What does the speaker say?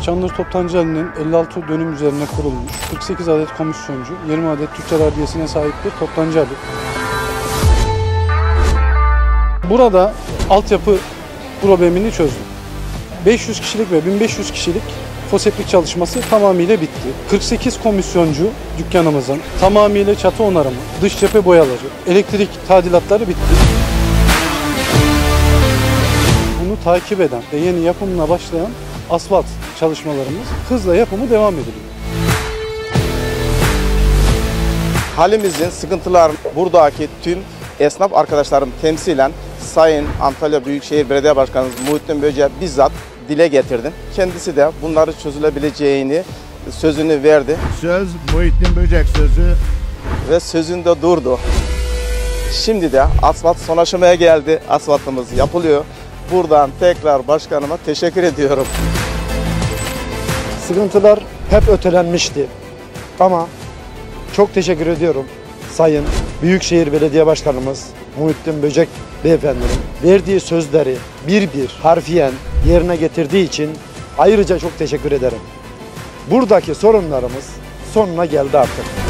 Çandır Toptancıhane'nin 56 dönüm üzerine kurulmuş 48 adet komisyoncu, 20 adet tüccar ardiyesine sahip bir toptancıhane. Burada altyapı problemini çözdük. 500 kişilik ve 1500 kişilik foseptik çalışması tamamıyla bitti. 48 komisyoncu dükkanımızın tamamıyla çatı onarımı, dış cephe boyaları, elektrik tadilatları bitti. Bunu takip eden ve yeni yapımına başlayan asfalt çalışmalarımız hızla yapımı devam ediliyor. Halimizin sıkıntılarını buradaki tüm esnaf arkadaşlarım temsilen Sayın Antalya Büyükşehir Belediye Başkanımız Muhittin Böce'ye bizzat dile getirdim. Kendisi de bunları çözülebileceğini sözünü verdi. Söz Muhittin Böcek sözü. Ve sözünde durdu. Şimdi de asfalt son aşamaya geldi. Asfaltımız yapılıyor. Buradan tekrar başkanıma teşekkür ediyorum. Sıkıntılar hep ötelenmişti. Ama çok teşekkür ediyorum Sayın Büyükşehir Belediye Başkanımız Muhittin Böcek Beyefendinin verdiği sözleri bir harfiyen yerine getirdiği için ayrıca çok teşekkür ederim. Buradaki sorunlarımız sonuna geldi artık.